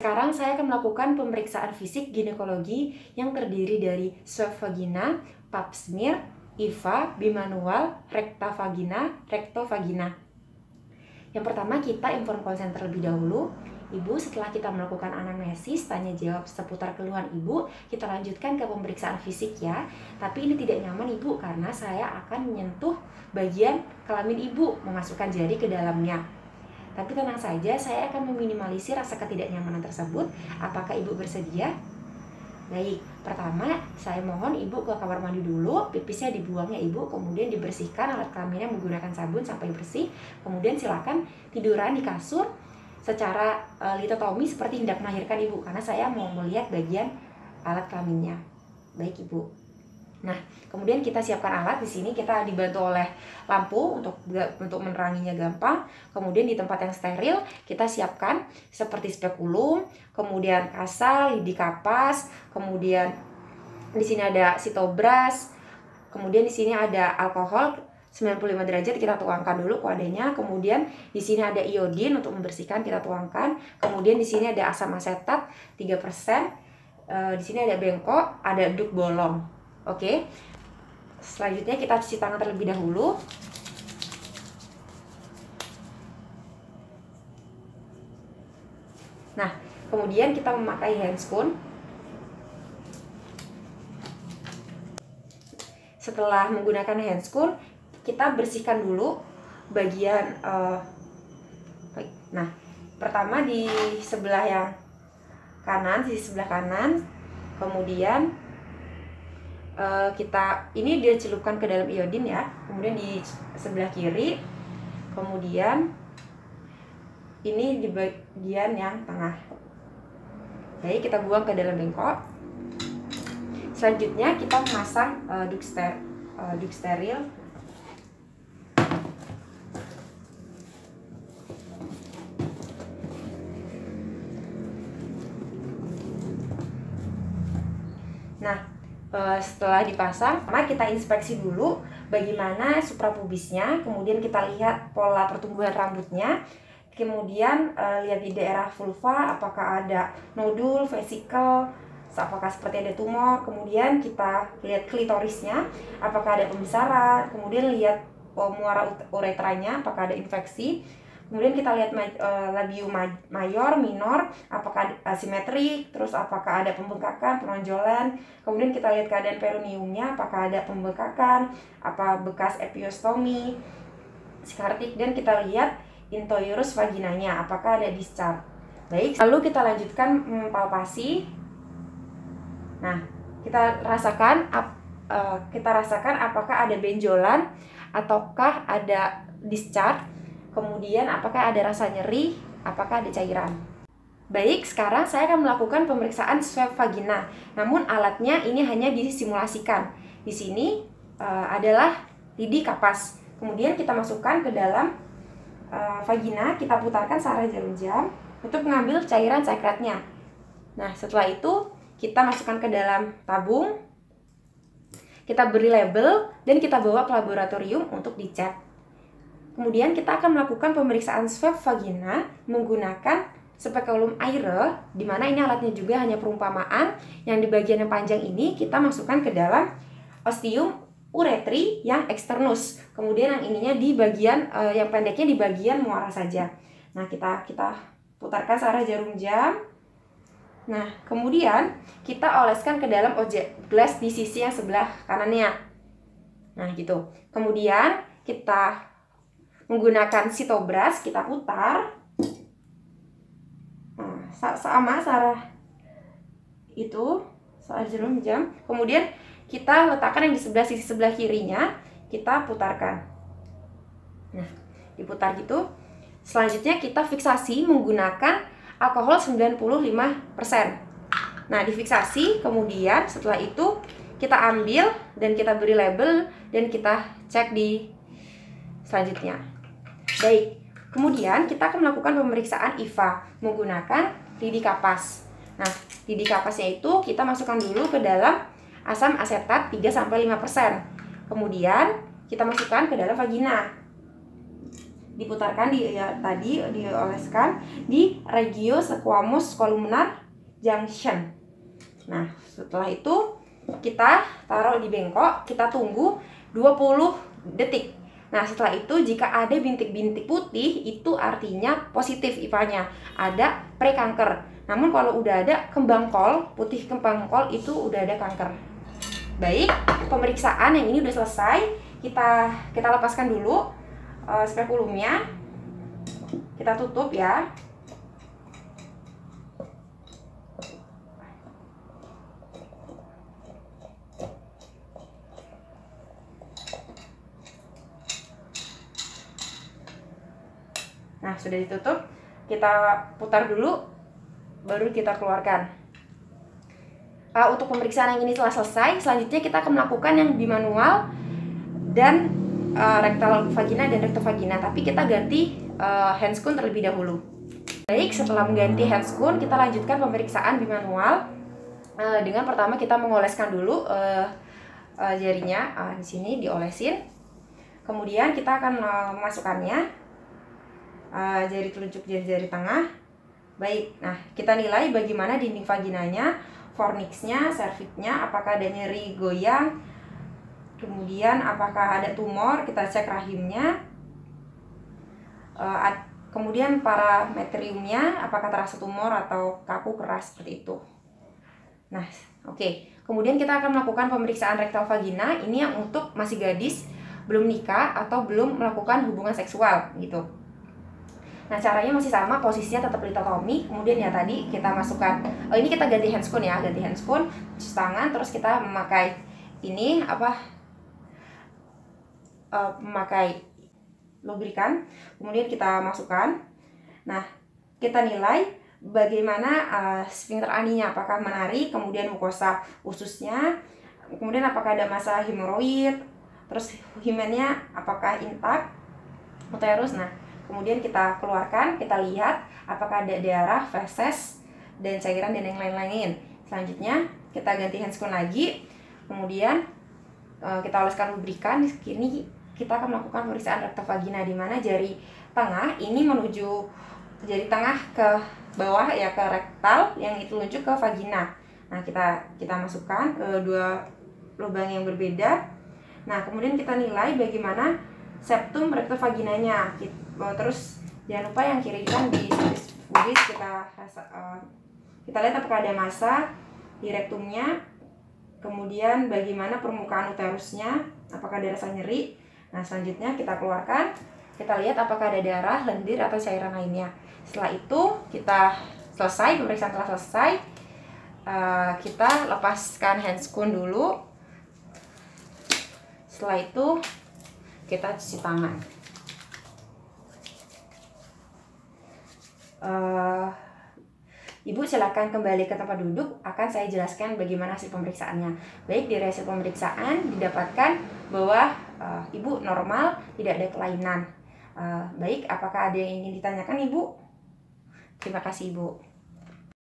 Sekarang saya akan melakukan pemeriksaan fisik ginekologi yang terdiri dari swab vagina, pap smear, IVA, bimanual, rekta vagina, rektovagina. Yang pertama kita inform konsen terlebih dahulu. Ibu, setelah kita melakukan anamnesis, tanya jawab seputar keluhan ibu, kita lanjutkan ke pemeriksaan fisik ya. Tapi ini tidak nyaman ibu karena saya akan menyentuh bagian kelamin ibu, memasukkan jari ke dalamnya. Tapi tenang saja, saya akan meminimalisir rasa ketidaknyamanan tersebut. Apakah ibu bersedia? Baik, pertama saya mohon ibu ke kamar mandi dulu, pipisnya dibuang ya ibu, kemudian dibersihkan alat kelaminnya menggunakan sabun sampai bersih. Kemudian silakan tiduran di kasur secara litotomi seperti hendak melahirkan ibu, karena saya mau melihat bagian alat kelaminnya. Baik ibu. Nah, kemudian kita siapkan alat. Di sini kita dibantu oleh lampu untuk meneranginya gampang. Kemudian di tempat yang steril kita siapkan seperti spekulum, kemudian kasa, lidi kapas, kemudian di sini ada sitobras, kemudian di sini ada alkohol 95 derajat, kita tuangkan dulu kuadanya. Kemudian di sini ada iodin untuk membersihkan, kita tuangkan. Kemudian di sini ada asam asetat 3%. Di sini ada bengkok, ada duk bolong. Oke, selanjutnya kita cuci tangan terlebih dahulu. Nah, kemudian kita memakai handscoon. Setelah menggunakan handscoon, kita bersihkan dulu bagian nah, pertama di sebelah yang kanan, sisi sebelah kanan. Kemudian ini dia celupkan ke dalam iodin ya. Kemudian di sebelah kiri, kemudian ini di bagian yang tengah. Baik, kita buang ke dalam bengkok. Selanjutnya kita memasang duk steril. Nah, setelah dipasang, kita inspeksi dulu bagaimana suprapubisnya, kemudian kita lihat pola pertumbuhan rambutnya, kemudian lihat di daerah vulva apakah ada nodul, vesikel, apakah seperti ada tumor, kemudian kita lihat klitorisnya apakah ada pembesaran, kemudian lihat muara uretranya apakah ada infeksi. Kemudian kita lihat labium mayor, minor, apakah asimetrik, terus apakah ada pembengkakan, penonjolan. Kemudian kita lihat keadaan perineumnya, apakah ada pembengkakan, apa bekas epiostomi, skartik, dan kita lihat introitus vaginanya, apakah ada discharge. Baik, lalu kita lanjutkan palpasi. Nah, kita rasakan apakah ada benjolan ataukah ada discharge. Kemudian apakah ada rasa nyeri, apakah ada cairan. Baik, sekarang saya akan melakukan pemeriksaan swab vagina. Namun alatnya ini hanya disimulasikan. Di sini adalah lidi kapas. Kemudian kita masukkan ke dalam vagina, kita putarkan searah jarum jam untuk mengambil cairan sekretnya. Nah, setelah itu kita masukkan ke dalam tabung. Kita beri label dan kita bawa ke laboratorium untuk dicek. Kemudian kita akan melakukan pemeriksaan swab vagina menggunakan spekulum aire, di mana ini alatnya juga hanya perumpamaan. Yang di bagian yang panjang ini kita masukkan ke dalam ostium uretri yang externus. Kemudian yang ininya di bagian yang pendeknya di bagian muara saja. Nah, kita putarkan searah jarum jam. Nah, kemudian kita oleskan ke dalam objek glass di sisi yang sebelah kanannya. Nah, gitu. Kemudian kita menggunakan sitobras, kita putar. Nah, sama searah itu, searah jarum jam. Kemudian kita letakkan yang di sisi sebelah kirinya, kita putarkan. Nah, diputar gitu. Selanjutnya kita fiksasi menggunakan alkohol 95%. Nah, difiksasi, kemudian setelah itu kita ambil dan kita beri label dan kita cek di selanjutnya. Baik, kemudian kita akan melakukan pemeriksaan IVA menggunakan lidi kapas. Nah, lidi kapasnya itu kita masukkan dulu ke dalam asam asetat 3-5%. Kemudian kita masukkan ke dalam vagina. diputarkan tadi dioleskan di regio squamous columnar junction. Nah, setelah itu kita taruh di bengkok, kita tunggu 20 detik. Nah, setelah itu jika ada bintik-bintik putih, itu artinya positif IPA-nya, ada prekanker. Namun kalau udah ada kembang kol, putih kembang kol, itu udah ada kanker. Baik, pemeriksaan yang ini udah selesai. Kita lepaskan dulu spekulumnya. Kita tutup ya. Nah, sudah ditutup, kita putar dulu, baru kita keluarkan. Untuk pemeriksaan yang ini telah selesai, selanjutnya kita akan melakukan yang bimanual dan rektal vagina dan rektovagina, tapi kita ganti handscoon terlebih dahulu. Baik, setelah mengganti handscoon, kita lanjutkan pemeriksaan bimanual dengan pertama kita mengoleskan dulu jarinya, di sini diolesin. Kemudian kita akan memasukkannya. Jari telunjuk, jari tengah. Baik, nah kita nilai bagaimana dinding vaginanya, fornixnya, cervixnya, apakah ada nyeri goyang, kemudian apakah ada tumor, kita cek rahimnya, kemudian parametriumnya, apakah terasa tumor atau kaku keras seperti itu. Nah, oke. Kemudian kita akan melakukan pemeriksaan rektal vagina, ini yang untuk masih gadis, belum nikah atau belum melakukan hubungan seksual gitu. Nah, caranya masih sama, posisinya tetap litotomi. Kemudian ya tadi kita masukkan, ini kita ganti handscoon ya, ganti handscoon, cuci tangan, terus kita memakai ini memakai lubrikan. Kemudian kita masukkan. Nah, kita nilai bagaimana sphincter aninya, apakah menarik, kemudian mukosa ususnya, kemudian apakah ada massa hemoroid, terus himennya apakah intak, uterus. Nah, kemudian kita keluarkan, kita lihat apakah ada darah, feses, dan cairan dan yang lain-lain. Selanjutnya kita ganti handscoon lagi, kemudian kita oleskan lubrikan. Di sini kita akan melakukan pemeriksaan rektovagina, di mana jari tengah ini menuju jari tengah ke bawah ya, ke rektal, yang itu telunjuk ke vagina. Nah, kita masukkan ke dua lubang yang berbeda. Nah, kemudian kita nilai bagaimana septum rektovaginanya. Terus jangan lupa yang kiri kan di bugis kita lihat apakah ada massa di rektumnya, kemudian bagaimana permukaan uterusnya, apakah ada rasa nyeri. Nah, selanjutnya kita keluarkan, kita lihat apakah ada darah, lendir atau cairan lainnya. Setelah itu kita selesai, pemeriksaan telah selesai. Kita lepaskan handscoon dulu. Setelah itu kita cuci tangan. Ibu silakan kembali ke tempat duduk, akan saya jelaskan bagaimana hasil pemeriksaannya. Baik, dari hasil pemeriksaan didapatkan bahwa ibu normal, tidak ada kelainan. Baik, apakah ada yang ingin ditanyakan ibu? Terima kasih ibu.